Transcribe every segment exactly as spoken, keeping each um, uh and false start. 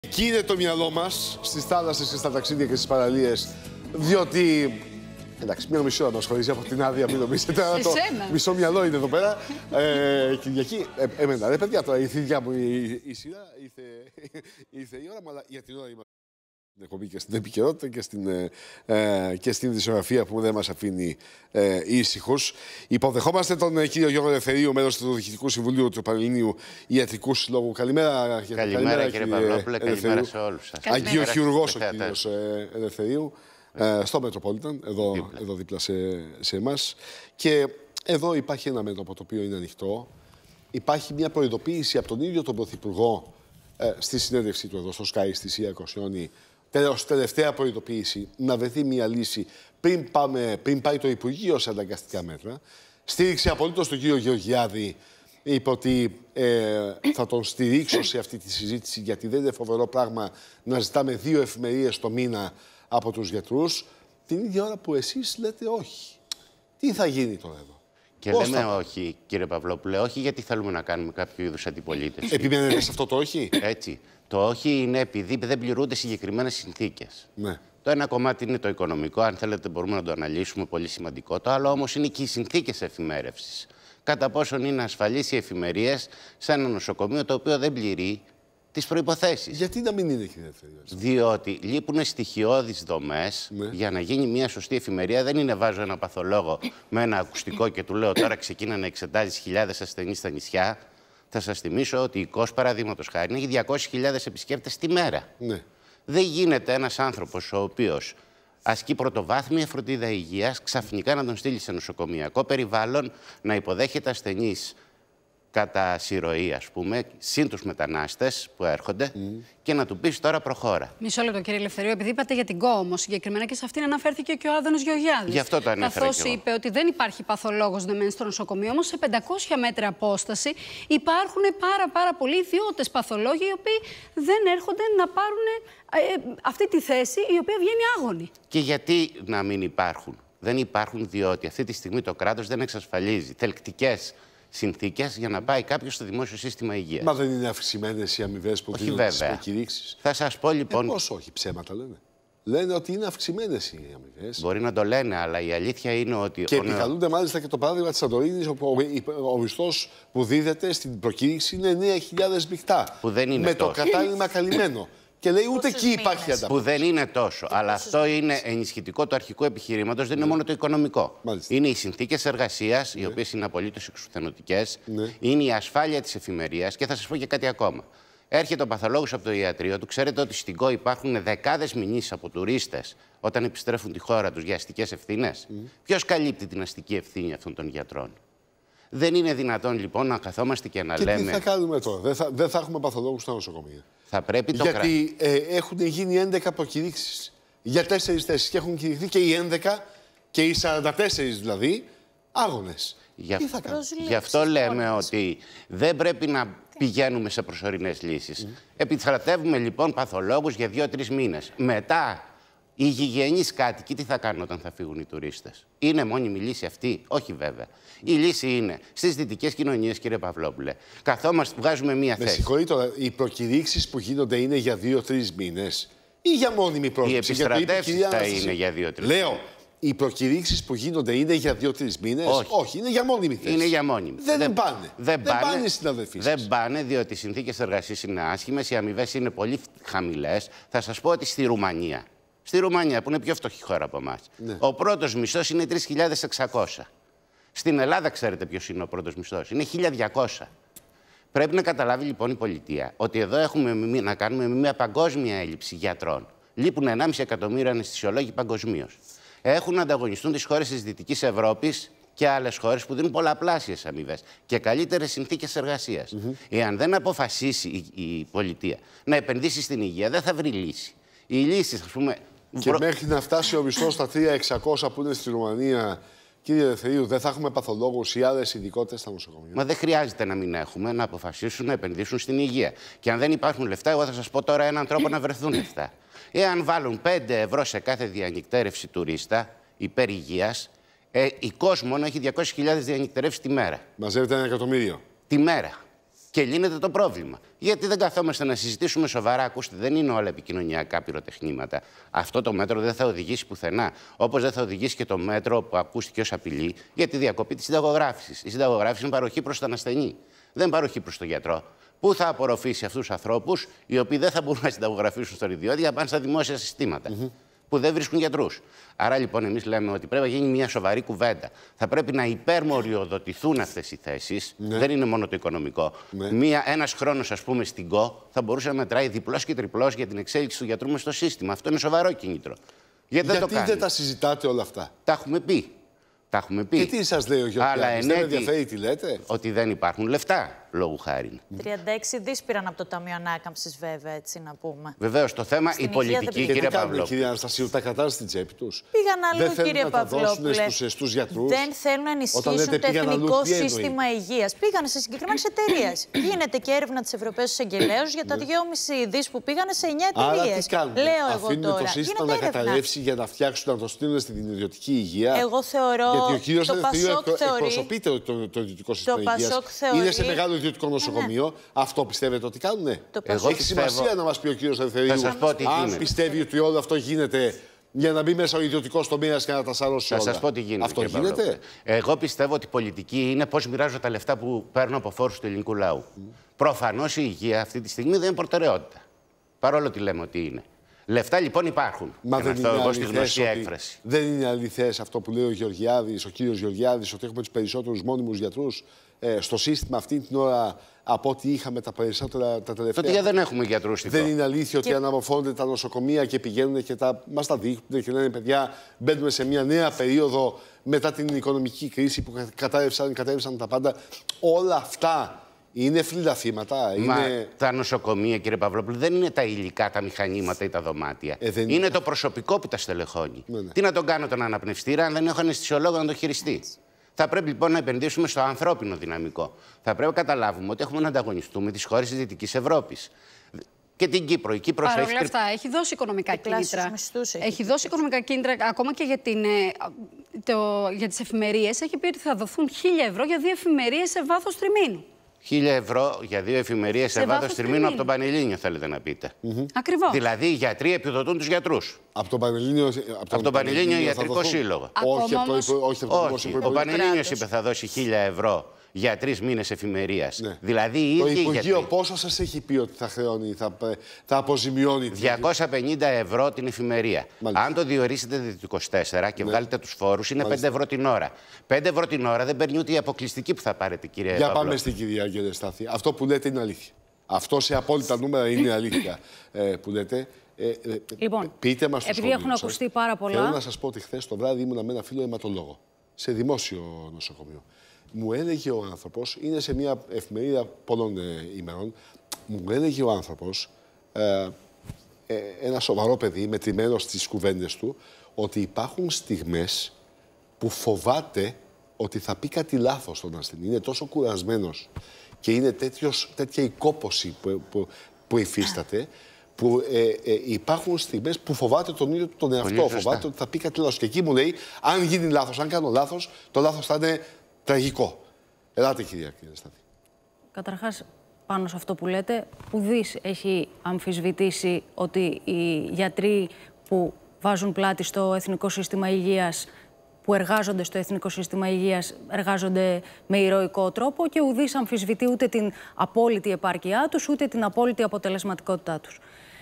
Εκεί είναι το μυαλό μας, στις θάλασσες και στα ταξίδια και στις παραλίες, διότι... Εντάξει, μία μισή ώρα μας χωρίζει από την άδεια, μην νομίζετε. Το μισό μυαλό είναι εδώ πέρα. Ε, Κυριακή, ε, εμένα, ρε παιδιά, τώρα η θητιά μου η, η σειρά, ήρθε, ήρθε η ώρα, αλλά για την ώρα είμαστε στην εκπομπή και στην επικαιρότητα και στην, ε, και στην δισογραφία που δεν μας αφήνει ε, ήσυχους. Υποδεχόμαστε τον ε, κύριο Γιώργο Ελευθερίου, μέλος του Διοικητικού Συμβουλίου του Πανελληνίου Ιατρικού Συλλόγου. Καλημέρα, καλημέρα, καλημέρα κύριε Παυλόπουλε, καλημέρα σε όλους σας. Αγιοχειρουργός ο κύριος ε, Ελευθερίου. Ε, στο Metropolitan, εδώ δίπλα, εδώ δίπλα σε, σε εμάς. Και εδώ υπάρχει ένα μέτωπο το οποίο είναι ανοιχτό. Υπάρχει μια προειδοποίηση από τον ίδιο τον Πρωθυπουργό ε, στη συνέντευξή του εδώ στο Sky, στη Σία Κοσιόνη. Τέλος, τελευταία προειδοποίηση, να βρεθεί μια λύση πριν, πάμε, πριν πάει το Υπουργείο σε αναγκαστικά μέτρα. Στήριξε απολύτως τον κύριο Γεωργιάδη. Είπε ότι ε, θα τον στηρίξω σε αυτή τη συζήτηση, γιατί δεν είναι φοβερό πράγμα να ζητάμε δύο εφημερίες το μήνα από τους γιατρούς, την ίδια ώρα που εσείς λέτε όχι. Τι θα γίνει τώρα εδώ? Και Πώς λέμε θα... όχι, κύριε Παυλόπουλε, όχι γιατί θέλουμε να κάνουμε κάποιο είδους αντιπολίτευση. Επιμένετε σε αυτό το όχι? Έτσι. Το όχι είναι επειδή δεν πληρούνται συγκεκριμένες συνθήκες. Ναι. Το ένα κομμάτι είναι το οικονομικό, αν θέλετε μπορούμε να το αναλύσουμε, πολύ σημαντικό. Το άλλο όμως είναι και οι συνθήκες εφημέρευσης. Κατά πόσον είναι ασφαλείς οι εφημερίες σε ένα νοσοκομείο το οποίο δεν πληρεί τις προϋποθέσεις. Γιατί να μην είναι, κύριε Ελευθερίου? Διότι λείπουν στοιχειώδεις δομές ναι. για να γίνει μια σωστή εφημερία. Δεν είναι βάζω ένα παθολόγο με ένα ακουστικό και του λέω τώρα ξεκίνα να εξετάζεις χιλιάδες ασθενείς στα νησιά. Θα σας θυμίσω ότι η ΚΟΣ, παραδείγματος χάρη, έχει διακόσιες χιλιάδες επισκέπτες τη μέρα. Ναι. Δεν γίνεται ένας άνθρωπος ο οποίος ασκεί πρωτοβάθμια φροντίδα υγείας ξαφνικά να τον στείλει σε νοσοκομειακό περιβάλλον, να υποδέχεται ασθενείς κατά συρροή, ας πούμε, συν τους μετανάστες που έρχονται mm. και να του πεις τώρα προχώρα. Μισό λεπτό, κύριε Ελευθερίου, επειδή είπατε για την ΚΟ όμως συγκεκριμένα και σε αυτήν αναφέρθηκε και ο Άδωνος Γεωργιάδης. Γι' αυτό το ανέφερα. Καθώς είπε ότι δεν υπάρχει παθολόγος δεμένης στο νοσοκομείο, όμως σε πεντακόσια μέτρα απόσταση υπάρχουν πάρα, πάρα πολλοί ιδιώτες παθολόγοι οι οποίοι δεν έρχονται να πάρουν ε, αυτή τη θέση η οποία βγαίνει άγωνη. Και γιατί να μην υπάρχουν? Δεν υπάρχουν διότι αυτή τη στιγμή το κράτος δεν εξασφαλίζει θελκτικές συνθήκες για να πάει κάποιος στο δημόσιο σύστημα υγείας. Μα δεν είναι αυξημένες οι αμοιβές που δίνονται στις προκηρύξεις? Θα σας πω λοιπόν. Ε, πώς όχι, ψέματα λένε. Λένε ότι είναι αυξημένες οι αμοιβές. Μπορεί να το λένε, αλλά η αλήθεια είναι ότι. Και επικαλούνται μάλιστα και το παράδειγμα της Σαντορίνης, όπου ο μισθός που δίδεται στην προκήρυξη είναι εννέα χιλιάδες μπιχτά. Που δεν είναι με τόσο. Το κατάλημα καλυμμένο. Και λέει ούτε εκεί υπάρχει ανταπόκριση. Που δεν είναι τόσο. Και αλλά αυτό μήνες. Είναι ενισχυτικό του αρχικού επιχειρήματος, δεν ναι. είναι μόνο το οικονομικό. Μάλιστα. Είναι οι συνθήκες εργασίας, ναι. οι οποίες είναι απολύτως εξουθενωτικές. Ναι. Είναι η ασφάλεια της εφημερίας και θα σας πω και κάτι ακόμα. Έρχεται ο παθολόγος από το ιατρείο του. Ξέρετε ότι στην ΚΟ υπάρχουν δεκάδες μηνύσεις από τουρίστες όταν επιστρέφουν τη χώρα τους για αστικές ευθύνες. Mm. Ποιος καλύπτει την αστική ευθύνη αυτών των γιατρών? Δεν είναι δυνατόν λοιπόν να καθόμαστε και να και λέμε. Τι θα κάνουμε τώρα? Δεν θα, δεν θα έχουμε παθολόγους στα νοσοκομεία. Θα πρέπει το Γιατί ε, έχουν γίνει έντεκα προκηρύξεις για τέσσερις θέσεις και έχουν κηρυχθεί και οι έντεκα και οι σαράντα τέσσερις δηλαδή άγονες. Για... Τι θα κάνουμε? Γι' αυτό λέμε ότι δεν πρέπει να πηγαίνουμε σε προσωρινές λύσεις. Mm. Επιστρατεύουμε λοιπόν παθολόγους για δύο-τρεις μήνες. Μετά οι γηγενείς κάτοικοι τι θα κάνουν όταν θα φύγουν οι τουρίστες? Είναι μόνιμη λύση αυτή? Όχι βέβαια. Η λύση είναι στις δυτικές κοινωνίες, κύριε Παυλόπουλε. Καθόμαστε, βγάζουμε μία θέση. Με συγχωρείτε τώρα, οι προκηρύξεις που γίνονται είναι για δύο-τρεις μήνες ή για μόνιμη πρόσκληση? Οι επιστρατεύσεις θα είναι για δύο-τρεις μήνες. Λέω, οι προκηρύξεις που γίνονται είναι για δύο-τρεις μήνες? Όχι. Όχι, είναι για μόνιμη θέση. Είναι για μόνιμη. Δεν, δεν πάνε. Δεν, δεν πάνε, πάνε συναδελφοί σας. Δεν πάνε, διότι οι συνθήκες εργασίας είναι άσχημες, οι αμοιβές είναι πολύ χαμηλές. Θα σας πω ότι στη Ρουμανία, στη Ρουμανία που είναι πιο φτωχή χώρα από εμάς, ναι. ο πρώτος μισθός είναι τρεις χιλιάδες εξακόσια. Στην Ελλάδα ξέρετε ποιος είναι ο πρώτος μισθός? Είναι χίλια διακόσια. Πρέπει να καταλάβει λοιπόν η πολιτεία ότι εδώ έχουμε να κάνουμε μια παγκόσμια έλλειψη γιατρών. Λείπουν ενάμιση εκατομμύρια αναισθησιολόγοι παγκοσμίως. Έχουν να ανταγωνιστούν τις χώρες της Δυτικής Ευρώπης και άλλες χώρες που δίνουν πολλαπλάσιες αμοιβές και καλύτερες συνθήκες εργασίας. Mm-hmm. Εάν δεν αποφασίσει η, η πολιτεία να επενδύσει στην υγεία, δεν θα βρει λύση. Οι λύσεις, ας πούμε. Και προ... μέχρι να φτάσει ο μισθός στα τρία χιλιάδες εξακόσια που είναι στη Ρουμανία. Κύριε Ελευθερίου, δεν θα έχουμε παθολόγους ή άλλες ειδικότητες στα νοσοκομεία? Μα δεν χρειάζεται να μην έχουμε, να αποφασίσουν να επενδύσουν στην υγεία. Και αν δεν υπάρχουν λεφτά, εγώ θα σας πω τώρα έναν τρόπο να βρεθούν λεφτά. Εάν βάλουν πέντε ευρώ σε κάθε διανυκτέρευση τουρίστα υπέρ υγείας, ε, η ΚΟΣ μόνο έχει διακόσιες χιλιάδες διανυκτερεύσεις τη μέρα. Μαζεύεται ένα εκατομμύριο. Τη μέρα. Και λύνεται το πρόβλημα. Γιατί δεν καθόμαστε να συζητήσουμε σοβαρά? Ακούστε, δεν είναι όλα επικοινωνιακά πυροτεχνήματα. Αυτό το μέτρο δεν θα οδηγήσει πουθενά. Όπως δεν θα οδηγήσει και το μέτρο που ακούστηκε ως απειλή για τη διακοπή της συνταγογράφησης. Η συνταγογράφηση είναι παροχή προς τον ασθενή. Δεν είναι παροχή προς τον γιατρό. Πού θα απορροφήσει αυτούς τους ανθρώπους οι οποίοι δεν θα μπορούν να συνταγογραφήσουν στον ιδιώτη για να πάνε στα δημόσια συστήματα, mm-hmm. που δεν βρίσκουν γιατρούς. Άρα λοιπόν εμείς λέμε ότι πρέπει να γίνει μια σοβαρή κουβέντα. Θα πρέπει να υπερμοριοδοτηθούν αυτές οι θέσεις. Ναι. Δεν είναι μόνο το οικονομικό. Ναι. Μια, ένας χρόνος, ας πούμε, στην ΚΟ θα μπορούσε να μετράει διπλός και τριπλός για την εξέλιξη του γιατρού μες στο σύστημα. Αυτό είναι σοβαρό κίνητρο. Γιατί, Γιατί δεν, το δεν, δεν τα συζητάτε όλα αυτά? Τα έχουμε πει. Τα έχουμε πει. Και τι σας λέει ο Γεωργιάδης? Δεν με ενδιαφέρει τι λέτε? Ότι δεν υπάρχουν λεφτά. Λόγου χάρη. τριάντα έξι δισεκατομμύρια πήραν από το Ταμείο Ανάκαμψης, βέβαια, έτσι να πούμε. Βεβαίως, το θέμα, στην η πολιτική, κύριε Παυλόπουλε. Κυρία Αναστασίου, τα κρατάνε στην τσέπη τους. Πήγαν αλλού, δεν κύριε Παυλόπουλε. Στους, στους γιατρούς. Δεν θέλουν να ενισχύσουν το εθνικό αλλού, σύστημα υγείας. Πήγαν σε συγκεκριμένες εταιρείες. Γίνεται και έρευνα της Ευρωπαίας Εισαγγελέως για τα δυόμισι δισεκατομμύρια που πήγαν σε εννιά εταιρείες. Λέω εγώ αφήνουν τώρα. Το σύστημα να καταρρεύσει για να φτιάξουν, να το στείλουν στην ιδιωτική υγεία. Εγώ θεωρώ. Γιατί ο κύριος Ελευθερίου εκπροσωπείται το ιδιωτικό σύστημα υγείας. Είναι σε μεγάλο ιδιωτικό νοσοκομείο. Αυτό πιστεύετε ότι κάνουνε? Εγώ Έχει πιστεύω... σημασία να μας πει ο κύριος Ελευθερίου αν πιστεύει ότι όλο αυτό γίνεται για να μπει μέσα ο ιδιωτικός τομέας και να τα σαρώσει όλα. Θα σας πω τι γίνεται. Αυτό γίνεται? Παυλόπουλε. Εγώ πιστεύω ότι η πολιτική είναι πώς μοιράζω τα λεφτά που παίρνω από φόρους του ελληνικού λαού. Mm. Προφανώς η υγεία αυτή τη στιγμή δεν είναι προτεραιότητα. Παρόλο ότι λέμε ότι είναι. Λεφτά λοιπόν υπάρχουν. Μα δεν αυτό είναι εγώ στη γνωστή έκφραση. Δεν είναι αληθές αυτό που λέει ο Γεωργιάδης, ο κύριος Γεωργιάδης, ότι έχουμε τους περισσότερους μόνιμους γιατρούς ε, στο σύστημα αυτή την ώρα από ό,τι είχαμε τα περισσότερα τα τελευταία. Τότε δεν έχουμε γιατρούς. Δεν είναι αλήθεια και... ότι αναμορφώνονται τα νοσοκομεία και πηγαίνουν και τα... μας τα δείχνουν και λένε παιδιά, μπαίνουμε σε μια νέα περίοδο μετά την οικονομική κρίση που κατάρρευσαν, κατάρρευσαν τα πάντα. Όλα αυτά είναι φλίδα θύματα. Μα είναι... τα νοσοκομεία, κύριε Παυλόπουλε, δεν είναι τα υλικά, τα μηχανήματα ή τα δωμάτια. Ε, είναι είναι το προσωπικό που τα στελεχώνει. Ναι, ναι. Τι να τον κάνω τον αναπνευστήρα αν δεν έχω αναισθησιολόγο να το χειριστεί? Θα πρέπει λοιπόν να επενδύσουμε στο ανθρώπινο δυναμικό. Θα πρέπει να καταλάβουμε ότι έχουμε να ανταγωνιστούμε τις χώρες της Δυτικής Ευρώπης. Και την Κύπρο. Η Κύπρος Παρ' όλα έχει... αυτά, έχει δώσει οικονομικά κίνητρα. Μισθούς, έχει. έχει δώσει οικονομικά κίνητρα ακόμα και για, την, το, για τις εφημερίες. Έχει πει ότι θα δοθούν χίλια ευρώ για δύο εφημερίες σε βάθος τριμήνου. Χίλια ευρώ για δύο εφημερίες σε, σε βάθος τριμήνου από τον Πανελλήνιο, θέλετε να πείτε. Mm-hmm. Ακριβώς. Δηλαδή, οι γιατροί επιδοτούν τους γιατρούς. Από τον Πανελλήνιο, από τον από τον Πανελλήνιο Ιατρικό Σύλλογο. Όχι, από το, όχι, από το όχι. Ο Πανελλήνιος είπε θα δώσει χίλια ευρώ για τρεις μήνες εφημερίας. Ναι. Δηλαδή, οι το ίδιοι Υπουργείο γιατροί... πόσο σας έχει πει ότι θα χρεώνει, θα, θα αποζημιώνει? διακόσια πενήντα ευρώ την εφημερία. Μάλιστα. Αν το διορίσετε δι είκοσι τέσσερα και ναι. βγάλετε τους φόρους, είναι Μάλιστα. πέντε ευρώ την ώρα. πέντε ευρώ την ώρα δεν παίρνει ούτε η αποκλειστική που θα πάρετε, κύριε Για Παυλό. πάμε στην κυρία κύριε Στάθη. Αυτό που λέτε είναι αλήθεια. Αυτό σε απόλυτα νούμερα είναι αλήθεια ε, που λέτε. Ε, ε, λοιπόν, πείτε μας επειδή έχουν ακουστεί πάρα πολλά. Θέλω να σας πω ότι χθες το βράδυ ήμουνα με ένα φίλο αιματολόγο σε δημόσιο νοσοκομείο. Μου έλεγε ο άνθρωπος, είναι σε μια εφημερίδα πολλών ε, ημερών, μου έλεγε ο άνθρωπος, ε, ε, ένα σοβαρό παιδί, μετρημένο στις κουβέντες του, ότι υπάρχουν στιγμές που φοβάται ότι θα πει κάτι λάθος στον ασθενή. Είναι τόσο κουρασμένος και είναι τέτοιος, τέτοια η κόπωση που, που, που υφίσταται, που ε, ε, υπάρχουν στιγμές που φοβάται τον ίδιο τον εαυτό, φοβάται ότι θα πει κάτι λάθος. Και εκεί μου λέει, αν γίνει λάθος, αν κάνω λάθος, το λάθος θα είναι τραγικό. Ελάτε, κυρία, κύριε Στάθη. Καταρχάς, πάνω σε αυτό που λέτε, ουδής έχει αμφισβητήσει ότι οι γιατροί που βάζουν πλάτη στο Εθνικό Σύστημα Υγείας, που εργάζονται στο Εθνικό Σύστημα Υγείας, εργάζονται με ηρωικό τρόπο και ουδής αμφισβητεί ούτε την απόλυτη επάρκειά τους, ούτε την απόλυτη αποτελεσματικότητά τους.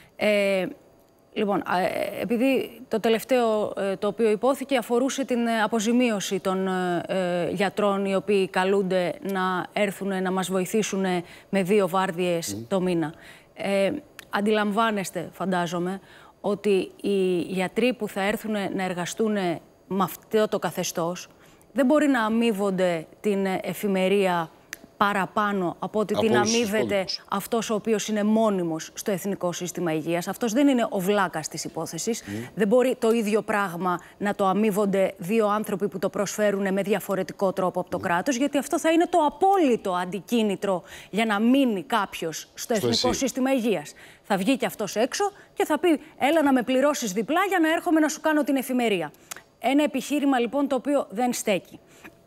Ε, Λοιπόν, επειδή το τελευταίο το οποίο υπόθηκε αφορούσε την αποζημίωση των ε, γιατρών οι οποίοι καλούνται να έρθουν να μας βοηθήσουν με δύο βάρδιες mm. το μήνα. Ε, αντιλαμβάνεστε, φαντάζομαι, ότι οι γιατροί που θα έρθουν να εργαστούν με αυτό το καθεστώς δεν μπορεί να αμείβονται την εφημερία παραπάνω από ότι την αμείβεται αυτός ο οποίος είναι μόνιμος στο Εθνικό Σύστημα Υγείας. Αυτός δεν είναι ο βλάκας της υπόθεσης. Mm. Δεν μπορεί το ίδιο πράγμα να το αμείβονται δύο άνθρωποι που το προσφέρουν με διαφορετικό τρόπο από το mm. κράτος, γιατί αυτό θα είναι το απόλυτο αντικίνητρο για να μείνει κάποιος στο, στο Εθνικό εσύ. Σύστημα Υγείας. Θα βγει και αυτός έξω και θα πει έλα να με πληρώσεις διπλά για να έρχομαι να σου κάνω την εφημερία. Ένα επιχείρημα λοιπόν το οποίο δεν στέκει.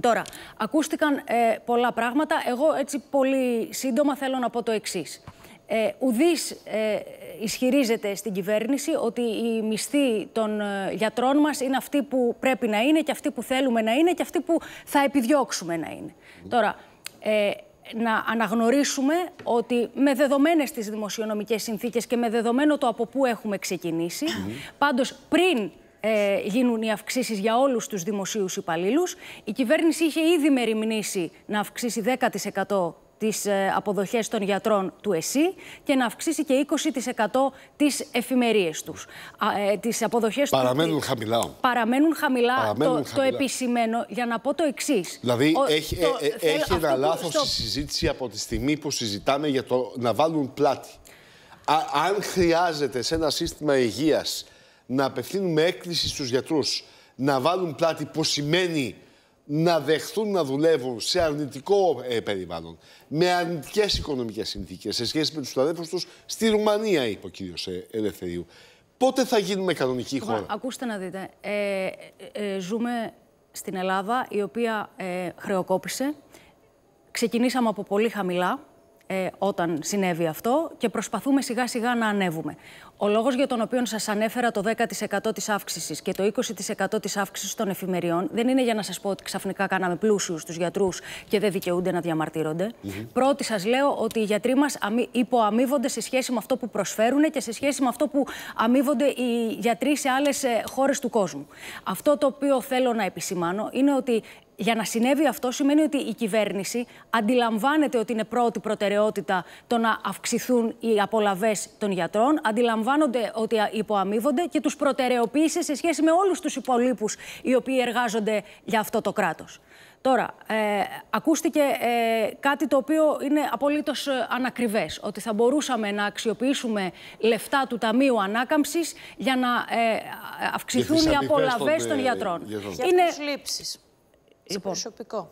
Τώρα, ακούστηκαν ε, πολλά πράγματα. Εγώ έτσι πολύ σύντομα θέλω να πω το εξής. Ε, ουδής ε, ισχυρίζεται στην κυβέρνηση ότι οι μισθοί των ε, γιατρών μας είναι αυτοί που πρέπει να είναι και αυτοί που θέλουμε να είναι και αυτοί που θα επιδιώξουμε να είναι. Mm. Τώρα, ε, να αναγνωρίσουμε ότι με δεδομένες τις δημοσιονομικές συνθήκες και με δεδομένο το από πού έχουμε ξεκινήσει, mm. πάντως πριν ε, γίνουν οι αυξήσεις για όλους τους δημοσίους υπαλλήλους, η κυβέρνηση είχε ήδη μεριμνήσει να αυξήσει δέκα τοις εκατό τις αποδοχές των γιατρών του ΕΣΥ και να αυξήσει και είκοσι τοις εκατό τις εφημερίες τους. Ε, τις αποδοχές παραμένουν του... χαμηλά. Παραμένουν χαμηλά. Παραμένουν το, χαμηλά. Το επισημαίνω για να πω το εξής. Δηλαδή Ο, έχει, το, ε, ε, έχει ένα λάθος στο... η συζήτηση από τη στιγμή που συζητάμε για το να βάλουν πλάτη. Α, αν χρειάζεται σε ένα σύστημα υγείας να απευθύνουμε έκκληση στους γιατρούς να βάλουν πλάτη, που σημαίνει να δεχθούν να δουλεύουν σε αρνητικό ε, περιβάλλον, με αρνητικές οικονομικές συνθήκες σε σχέση με τους αδέρφους τους στη Ρουμανία, είπε ο κύριος ε, Ελευθερίου. Πότε θα γίνουμε κανονική χώρα? Μα, ακούστε να δείτε. Ε, ε, ε, ζούμε στην Ελλάδα, η οποία ε, χρεοκόπησε. Ξεκινήσαμε από πολύ χαμηλά ε, όταν συνέβη αυτό και προσπαθούμε σιγά σιγά να ανέβουμε. Ο λόγος για τον οποίο σας ανέφερα το δέκα τοις εκατό της αύξησης και το είκοσι τοις εκατό της αύξησης των εφημεριών δεν είναι για να σας πω ότι ξαφνικά κάναμε πλούσιους τους γιατρούς και δεν δικαιούνται να διαμαρτύρονται. Mm-hmm. Πρώτη σας λέω ότι οι γιατροί μας υποαμείβονται σε σχέση με αυτό που προσφέρουν και σε σχέση με αυτό που αμείβονται οι γιατροί σε άλλες χώρες του κόσμου. Αυτό το οποίο θέλω να επισημάνω είναι ότι για να συνέβη αυτό σημαίνει ότι η κυβέρνηση αντιλαμβάνεται ότι είναι πρώτη προτεραιότητα το να αυξηθούν οι απολαβές των γιατρών, αντιλαμβάνονται ότι υποαμείβονται και τους προτεραιοποίησε σε σχέση με όλους τους υπολείπους οι οποίοι εργάζονται για αυτό το κράτος. Τώρα, ε, ακούστηκε ε, κάτι το οποίο είναι απολύτως ανακριβές, ότι θα μπορούσαμε να αξιοποιήσουμε λεφτά του Ταμείου Ανάκαμψης για να ε, αυξηθούν οι απολαβές των, των γιατρών. Για είναι... προσλήψεις. Λοιπόν, προσωπικό.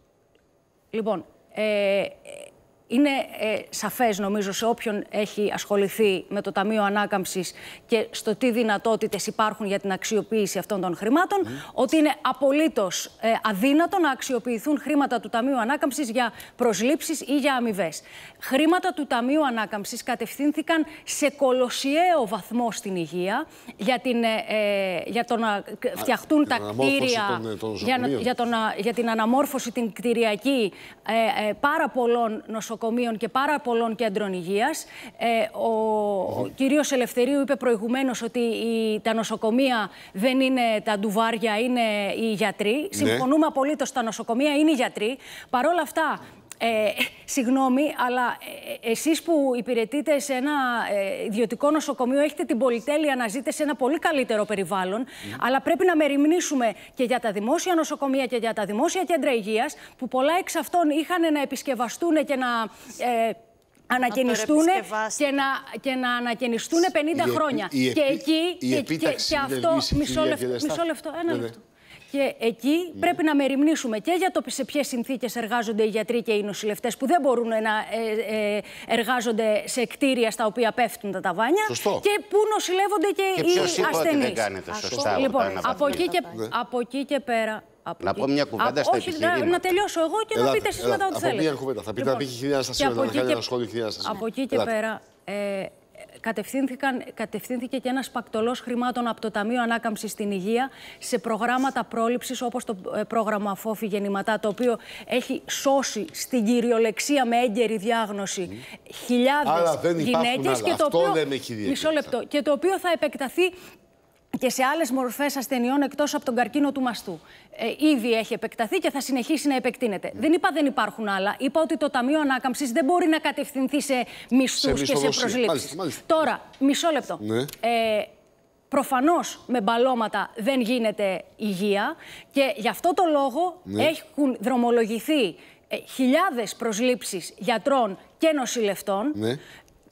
Λοιπόν, ε, είναι ε, σαφές νομίζω σε όποιον έχει ασχοληθεί με το Ταμείο Ανάκαμψης και στο τι δυνατότητες υπάρχουν για την αξιοποίηση αυτών των χρημάτων, mm. ότι είναι απολύτως ε, αδύνατο να αξιοποιηθούν χρήματα του Ταμείου Ανάκαμψης για προσλήψεις ή για αμοιβές. Χρήματα του Ταμείου Ανάκαμψης κατευθύνθηκαν σε κολοσιαίο βαθμό στην υγεία για, την, ε, για το να φτιαχτούν Α, τα κτίρια, των, των για, για, το να, για την αναμόρφωση την κτηριακή ε, ε, πάρα πολλών νοσοκομείων και πάρα πολλών κέντρων υγείας. Ε, ο mm-hmm. κύριος Ελευθερίου είπε προηγουμένως ότι η, τα νοσοκομεία δεν είναι τα ντουβάρια, είναι οι γιατροί. Mm-hmm. Συμφωνούμε απολύτως, τα νοσοκομεία είναι οι γιατροί. Παρ' όλα αυτά, Ε, συγγνώμη, αλλά ε, εσείς που υπηρετείτε σε ένα ε, ιδιωτικό νοσοκομείο έχετε την πολυτέλεια να ζείτε σε ένα πολύ καλύτερο περιβάλλον, mm. αλλά πρέπει να μεριμνήσουμε και για τα δημόσια νοσοκομεία και για τα δημόσια κέντρα υγείας, που πολλά εξ αυτών είχαν να επισκευαστούν και να... Ε, ανακαινιστούν και να, και να ανακαινιστούν πενήντα η, χρόνια. Η, η, και εκεί, η και, και, και αυτό, μισό λεπτό, μισό λεπτό, ένα ναι, λεπτό. Και εκεί ναι. πρέπει να μεριμνήσουμε και για το σε ποιες συνθήκες εργάζονται οι γιατροί και οι νοσηλευτές, που δεν μπορούν να ε, ε, εργάζονται σε κτίρια στα οποία πέφτουν τα ταβάνια. Σωστό. Και πού νοσηλεύονται και, και οι ασθενείς. Δεν κάνετε σωστά. Λοιπόν, από εκεί, και, ναι. από εκεί και πέρα. Από να πω μια κουβέντα στα επιχειρήματα. Όχι, να τελειώσω εγώ και ελάτε, να πείτε εσείς μετά ό,τι θέλετε. Από μια κουβέντα. Θα πείτε να πει χιλιάδες στα σύνορα, να κάνει ένα σχόλιο χιλιάδες στα σύνορα. Από εκεί και πέρα. Κατευθύνθηκε και ένας πακτολός χρημάτων από το Ταμείο Ανάκαμψης στην Υγεία σε προγράμματα πρόληψης, όπως το πρόγραμμα Φόφη Γεννηματά, το οποίο έχει σώσει στην κυριολεξία με έγκαιρη διάγνωση mm. χιλιάδες γυναίκες και, το οποίο, μισό λεπτό, και το οποίο θα επεκταθεί και σε άλλες μορφές ασθενειών εκτός από τον καρκίνο του μαστού. Ε, ήδη έχει επεκταθεί και θα συνεχίσει να επεκτείνεται. Mm. Δεν είπα δεν υπάρχουν άλλα. Είπα ότι το Ταμείο Ανάκαμψης δεν μπορεί να κατευθυνθεί σε μισθούς και σε προσλήψεις. Μάλιστα, μάλιστα. Τώρα, μισό λεπτό. Ναι. Ε, προφανώς με μπαλώματα δεν γίνεται υγεία και γι' αυτό το λόγο ναι. έχουν δρομολογηθεί ε, χιλιάδες προσλήψεις γιατρών και νοσηλευτών. Ναι.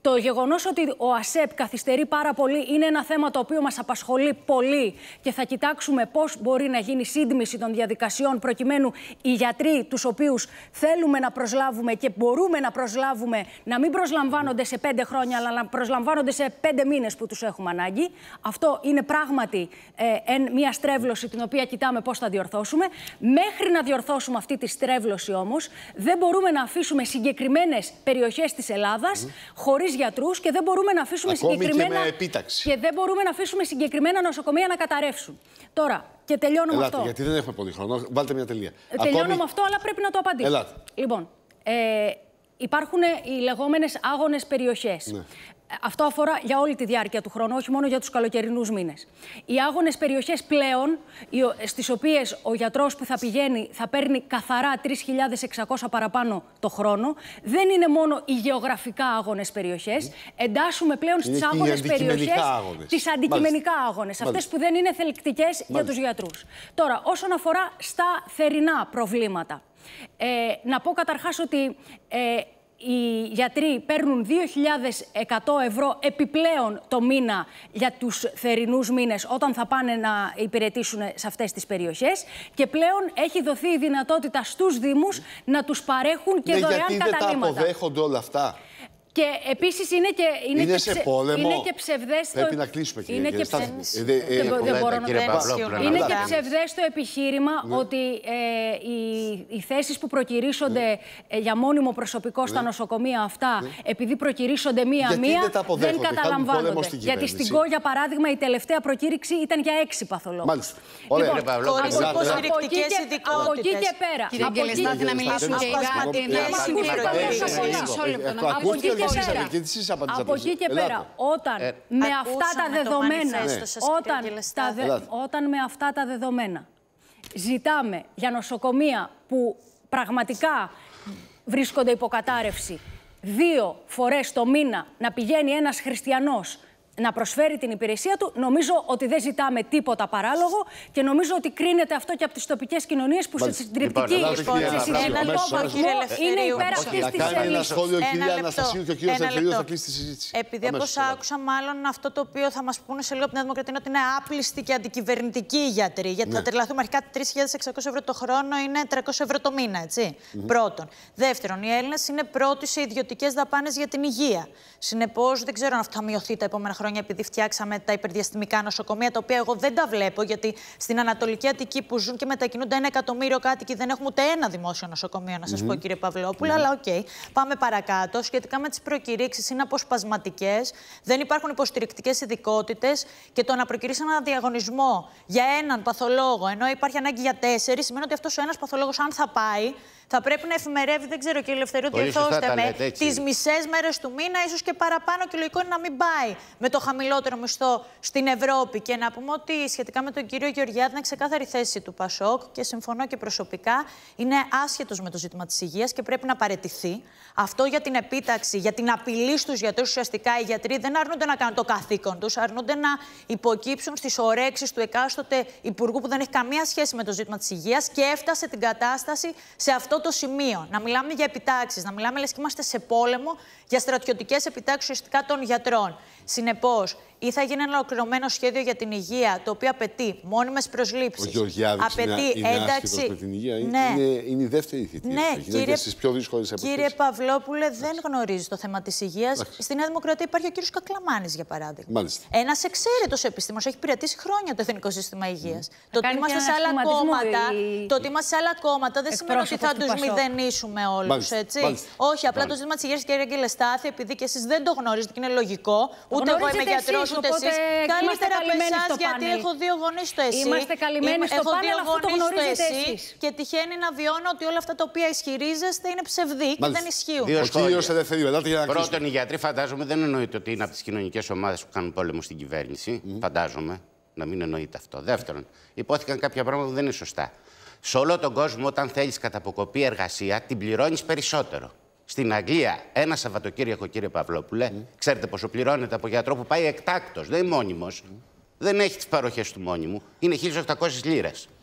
Το γεγονός ότι ο ΑΣΕΠ καθυστερεί πάρα πολύ είναι ένα θέμα το οποίο μας απασχολεί πολύ και θα κοιτάξουμε πώς μπορεί να γίνει σύντμηση των διαδικασιών προκειμένου οι γιατροί τους οποίους θέλουμε να προσλάβουμε και μπορούμε να προσλάβουμε να μην προσλαμβάνονται σε πέντε χρόνια αλλά να προσλαμβάνονται σε πέντε μήνες που τους έχουμε ανάγκη. Αυτό είναι πράγματι ε, μια στρέβλωση την οποία κοιτάμε πώς θα διορθώσουμε. Μέχρι να διορθώσουμε αυτή τη στρέβλωση όμως δεν μπορούμε να αφήσουμε συγκεκριμένες περιοχές της Ελλάδας mm. χωρίς γιατρούς και δεν μπορούμε να αφήσουμε Ακόμη συγκεκριμένα... και με επίταξη. Και δεν μπορούμε να αφήσουμε συγκεκριμένα νοσοκομεία να καταρρεύσουν. Τώρα, και τελειώνω Ελάτε, με αυτό. γιατί δεν έχουμε πολύ χρόνο. Βάλτε μια τελεία. Τελειώνω Ακόμη... με αυτό, αλλά πρέπει να το απαντήσω. Ελάτε. Λοιπόν, ε, υπάρχουν οι λεγόμενες άγονες περιοχές. Ναι. Αυτό αφορά για όλη τη διάρκεια του χρόνου, όχι μόνο για τους καλοκαιρινούς μήνες. Οι άγονες περιοχές πλέον, στις οποίες ο γιατρός που θα πηγαίνει θα παίρνει καθαρά τρεις χιλιάδες εξακόσια παραπάνω το χρόνο, δεν είναι μόνο οι γεωγραφικά άγονες περιοχές. Εντάσσουμε πλέον στις άγονες περιοχές άγονες. τις αντικειμενικά άγονες, αυτές που δεν είναι θελκτικές Μάλιστα. για τους γιατρούς. Τώρα, όσον αφορά στα θερινά προβλήματα, ε, να πω καταρχάς ότι... Ε, οι γιατροί παίρνουν δύο χιλιάδες εκατό ευρώ επιπλέον το μήνα για τους θερινούς μήνες όταν θα πάνε να υπηρετήσουν σε αυτές τις περιοχές και πλέον έχει δοθεί η δυνατότητα στους Δήμους να τους παρέχουν και ναι, δωρεάν γιατί καταλήμματα. Γιατί δεν τα αποδέχονται όλα αυτά. Και επίσης είναι και, είναι είναι και, σε ψε... πόλεμο. είναι και ψευδές. Πρέπει να κλείσουμε, κύριε. Είναι, κύριε, και, ψε... ε, δε, ε, δεν, δεν μπορώ να το είναι και ψευδές το επιχείρημα ναι. ότι ε, οι, οι θέσεις που προκυρήσονται ναι. ε, για μόνιμο προσωπικό ναι. στα νοσοκομεία αυτά, ναι. επειδή προκυρήσονται μία-μία, δεν, δεν καταλαμβάνονται. Γιατί στην ΚΟ, για παράδειγμα, η τελευταία προκήρυξη ήταν για έξι παθολόγους. Μάλιστα. Λοιπόν, χωρίς υποστηρικτικές ειδικότητες. Από εκεί και πέρα. Κύριε Αγγελεστάθη, να μιλήσουμε και για Από εκεί και πέρα, όταν ε, με αυτά τα δεδομένα, ναι. όταν, τα δε, όταν με αυτά τα δεδομένα ζητάμε για νοσοκομεία που πραγματικά βρίσκονται υποκατάρρευση δύο φορές το μήνα να πηγαίνει ένας χριστιανός να προσφέρει την υπηρεσία του, νομίζω ότι δεν ζητάμε τίποτα παράλογο και νομίζω ότι κρίνεται αυτό και από τις τοπικές κοινωνίες που Μάλιστα. σε συντριπτική είναι υπέρ αυτής της ελίσης. Ένα σχόλιο, κυρία Αναστασίου, και ο κύριος Ελευθερίου θα κλείσει τη συζήτηση. Επειδή όπως άκουσα, μάλλον αυτό το οποίο θα μας πούνε σε λίγο από την Δημοκρατία είναι ότι είναι άπλιστοι και αντικυβερνητικοί οι γιατροί. Γιατί θα τρελαθούμε αρχικά τρεις χιλιάδες εξακόσια ευρώ το χρόνο είναι τριακόσια ευρώ το μήνα, έτσι. Πρώτον. Δεύτερον, οι Έλληνες είναι πρώτοι σε ιδιωτικές δαπάνες για την υγεία. Συνεπώς, δεν ξέρω αν αυτό θα μειωθεί τα επόμενα χρόνια. Επειδή φτιάξαμε τα υπερδιαστημικά νοσοκομεία, τα οποία εγώ δεν τα βλέπω, γιατί στην Ανατολική Αττική που ζουν και μετακινούνται ένα εκατομμύριο κάτοικοι δεν έχουμε ούτε ένα δημόσιο νοσοκομείο, να σας mm-hmm. πω, κύριε Παυλόπουλε. Mm-hmm. Αλλά οκ, okay. πάμε παρακάτω. Σχετικά με τις προκηρύξεις, είναι αποσπασματικές, δεν υπάρχουν υποστηρικτικές ειδικότητες και το να προκηρύξει έναν διαγωνισμό για έναν παθολόγο, ενώ υπάρχει ανάγκη για τέσσερις, σημαίνει ότι αυτός ο ένας παθολόγος, αν θα πάει, θα πρέπει να εφημερεύει, δεν ξέρω, κύριε Ελευθερίου, διορθώστε με, τις μισές μέρες του μήνα, ίσως και παραπάνω, και λογικό είναι να μην πάει με το χαμηλότερο μισθό στην Ευρώπη. Και να πούμε ότι σχετικά με τον κύριο Γεωργιάδη, είναι ξεκάθαρη θέση του Πασόκ και συμφωνώ και προσωπικά, είναι άσχετος με το ζήτημα της υγείας και πρέπει να παραιτηθεί. Αυτό για την επίταξη, για την απειλή στους γιατρούς, ουσιαστικά οι γιατροί δεν αρνούνται να κάνουν το καθήκον τους, αρνούνται να υποκύψουν στις ορέξεις του εκάστοτε υπουργού που δεν έχει καμία σχέση με το ζήτημα της υγείας και έφτασε την κατάσταση σε αυτό το σημείο. Να μιλάμε για επιτάξεις, να μιλάμε λες και είμαστε σε πόλεμο για στρατιωτικές επιτάξεις ουσιαστικά των γιατρών. Συνεπώς, ή θα γίνει ένα ολοκληρωμένο σχέδιο για την υγεία, το οποίο απαιτεί μόνιμες προσλήψεις. Ο Γεωργιάδης απαιτεί είναι, είναι ένταξη με την υγεία. Ναι. Είναι, είναι η δεύτερη θητεία. Ναι, κύριε, στις πιο δύσκολες εποχές. Κύριε Παυλόπουλε, δεν γνωρίζει το θέμα της υγείας. Άχι. Στη Νέα Δημοκρατία υπάρχει ο κύριος Κακλαμάνης, για παράδειγμα. Μάλιστα. Ένας εξαίρετος επιστήμονας, έχει υπηρετήσει χρόνια το Εθνικό Σύστημα Υγείας. Mm. Το ότι είμαστε σε άλλα κόμματα, η... το ότι είμαστε σε άλλα κόμματα δεν σημαίνει ότι θα τους μηδενίσουμε όλους. Όχι, απλά το ζήτημα της υγείας, κύριε Αγγελεστάθη, επειδή και εσείς δεν το γνωρίζετε και είναι λογικό, ούτε εγώ είμαι γιατρός, ούτε εσείς. Καλύτερα από εσάς, γιατί έχω δύο γονείς στο ΕΣΥ. Είμαστε καλυμμένοι στο πάνελ, αλλά αυτό το γνωρίζετε εσείς. Και τυχαίνει να βιώνω ότι όλα αυτά τα οποία ισχυρίζεστε είναι ψευδή και δεν ισχύουν. Δύο σχόλια. Πρώτον, οι γιατροί φαντάζομαι δεν εννοείται ότι είναι από τις κοινωνικές ομάδες που κάνουν πόλεμο στην κυβέρνηση. Mm. Φαντάζομαι να μην εννοείται αυτό. Δεύτερον, υπόθηκαν κάποια πράγματα που δεν είναι σωστά. Σε όλο τον κόσμο, όταν θέλεις καταποκοπή εργασία, την πληρώνεις περισσότερο. Στην Αγγλία, ένα Σαββατοκύριακο, κύριε Παυλόπουλε, mm. ξέρετε πόσο πληρώνεται από γιατρό που πάει εκτάκτος, δεν είναι μόνιμος, mm. δεν έχει τις παροχές του μόνιμου, είναι χίλιες οκτακόσιες λίρες.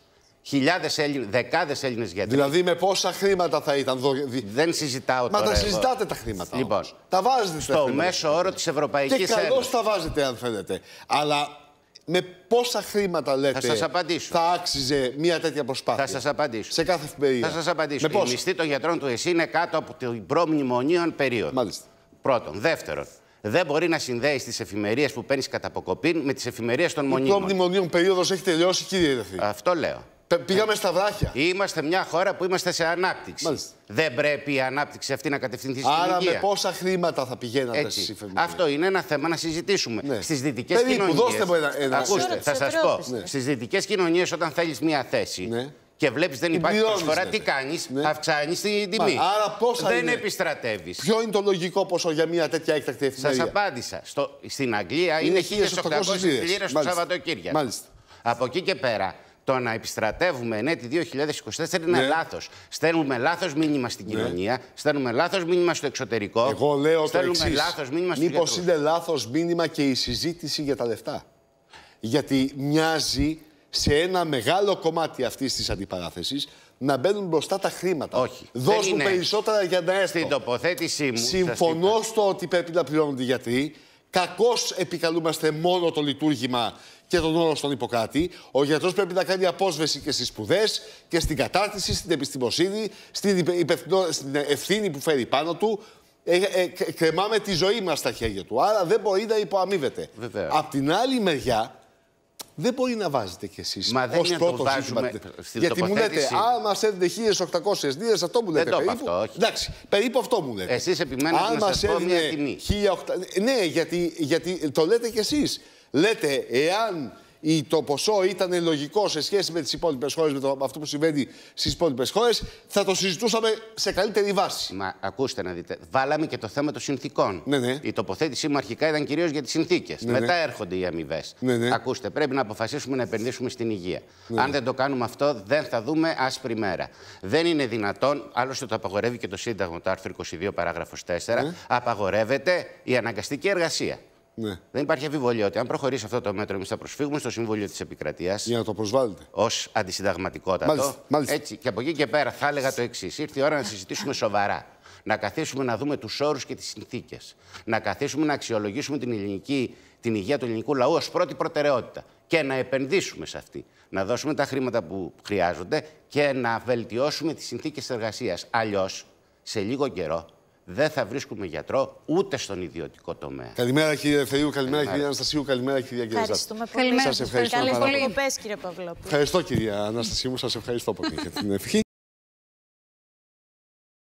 Χιλιάδες Έλληνες, δεκάδες Έλληνες γιατροί. Δηλαδή με πόσα χρήματα θα ήταν. Δο... Δεν συζητάω Μα τώρα. τα συζητάτε εγώ. τα χρήματα. Λοιπόν, όμως. Τα βάζετε στα στο χρήματα. μέσο όρο της Ευρωπαϊκής Ένωσης. Και καλώς τα βάζετε αν θέλετε. Αλλά με πόσα χρήματα λέτε θα, σας απαντήσω. θα άξιζε μια τέτοια προσπάθεια. Θα σας απαντήσω. Σε κάθε εφημερίδα. Θα σας απαντήσω. Με Η μισθή των γιατρών του ΕΣΥ είναι κάτω από την προμνημονίων περίοδο. Μάλιστα. Πρώτον. Δεύτερον, δεν μπορεί να συνδέει τις εφημερίες που παίρνεις κατά αποκοπήν με τις εφημερίες των μονίμων. Η προμνημονίων περίοδος έχει τελειώσει, κύριε Ρεθή. Αυτό λέω. Πήγαμε στα βράχια. Είμαστε μια χώρα που είμαστε σε ανάπτυξη. Μάλιστα. Δεν πρέπει η ανάπτυξη αυτή να κατευθυνθεί στην Άρα υγεία. με πόσα χρήματα θα πηγαίνατε στις εφημερίες. Αυτό είναι ένα θέμα να συζητήσουμε. Ναι. Στις δυτικές Περίπου, κοινωνίες. δώστε μου ένα, ένα... Ακούστε, θα σας πω. Ναι. Στις δυτικές κοινωνίες, όταν θέλεις μια θέση. Ναι. Και βλέπεις δεν υπάρχει προσφορά, τι κάνεις, ναι. αυξάνεις την τιμή. Μα, άρα πόσα δεν είναι. επιστρατεύεις. Ποιο είναι το λογικό ποσό για μια τέτοια έκτακτη εφημερία? Σας απάντησα. Στο, στην Αγγλία είναι, είναι χίλιες οκτακόσιες λίρες το Σαββατοκύριακο. Μάλιστα. Από εκεί και πέρα, το να επιστρατεύουμε εν έτη δύο χιλιάδες είκοσι τέσσερα είναι ναι. λάθος. Στέλνουμε λάθος μήνυμα στην ναι. κοινωνία, στέλνουμε λάθος μήνυμα στο εξωτερικό. Εγώ λέω το εξής. Λάθος μήνυμα στους Μήπως γιατρούς. είναι λάθος μήνυμα και η συζήτηση για τα λεφτά? Γιατί μοιάζει σε ένα μεγάλο κομμάτι αυτής της αντιπαράθεσης να μπαίνουν μπροστά τα χρήματα. Όχι. Δώσ' μου περισσότερα για να έρθω. Στην τοποθέτησή μου. Συμφωνώ στο ότι πρέπει να πληρώνονται οι γιατροί. Κακώς επικαλούμαστε μόνο το λειτουργήμα και τον όρο στον Ιπποκράτη. Ο γιατρός πρέπει να κάνει απόσβεση και στις σπουδές και στην κατάρτιση, στην επιστημοσύνη, στην, στην ευθύνη που φέρει πάνω του. Ε, ε, κρεμάμε τη ζωή μας στα χέρια του. Άρα δεν μπορεί να υποαμείβεται. Απ' την άλλη μεριά, δεν μπορεί να βάζετε κι εσείς ως πρώτο ζήτημα. Γιατί μου λέτε, αν μας έδινε χίλιες οκτακόσιες λίρες, αυτό μου λέτε. Δεν το περίπου. αυτό, όχι. Εντάξει, περίπου αυτό μου λέτε. Εσείς επιμένετε αν να σας πω μια τιμή. χίλια οκτακόσια... Ναι, γιατί, γιατί το λέτε κι εσείς. Λέτε, εάν το ποσό ήταν λογικό σε σχέση με τις υπόλοιπες χώρες, με το, αυτό που συμβαίνει στις υπόλοιπες χώρες, θα το συζητούσαμε σε καλύτερη βάση. Μα ακούστε να δείτε. Βάλαμε και το θέμα των συνθήκων. Ναι, ναι. Η τοποθέτησή μου αρχικά ήταν κυρίως για τις συνθήκες. Ναι, Μετά ναι. έρχονται οι αμοιβές. Ναι, ναι. Ακούστε, πρέπει να αποφασίσουμε να επενδύσουμε στην υγεία. Ναι. Αν δεν το κάνουμε αυτό, δεν θα δούμε άσπρη μέρα. Δεν είναι δυνατόν, άλλωστε το απαγορεύει και το Σύνταγμα, το άρθρο είκοσι δύο, παράγραφος τέσσερα, ναι. απαγορεύεται η αναγκαστική εργασία. Ναι. Δεν υπάρχει αμφιβολία ότι αν προχωρήσει αυτό το μέτρο, εμείς θα προσφύγουμε στο Συμβούλιο της Επικρατείας. Για να το προσβάλλετε. Ως αντισυνταγματικότατο. Μάλιστα, μάλιστα. Έτσι, και από εκεί και πέρα θα έλεγα το εξής. Ήρθε η ώρα να συζητήσουμε σοβαρά. Να καθίσουμε να δούμε τους όρους και τις συνθήκες. Να καθίσουμε να αξιολογήσουμε την, ελληνική, την υγεία του ελληνικού λαού ως πρώτη προτεραιότητα. Και να επενδύσουμε σε αυτή. Να δώσουμε τα χρήματα που χρειάζονται και να βελτιώσουμε τις συνθήκες εργασίας. Αλλιώς, σε λίγο καιρό, δεν θα βρίσκουμε γιατρό ούτε στον ιδιωτικό τομέα. Καλημέρα κύριε Θείου, καλημέρα κυρία Αναστασίου, καλημέρα κυρία Γκέζα. Ευχαριστούμε πολύ. Σας ευχαριστώ Καλές πάρα πολύ. διακοπές κύριε Παυλόπουλο. Ευχαριστώ κυρία Αναστασίου μου, σας ευχαριστώ πολύ για την ευχή.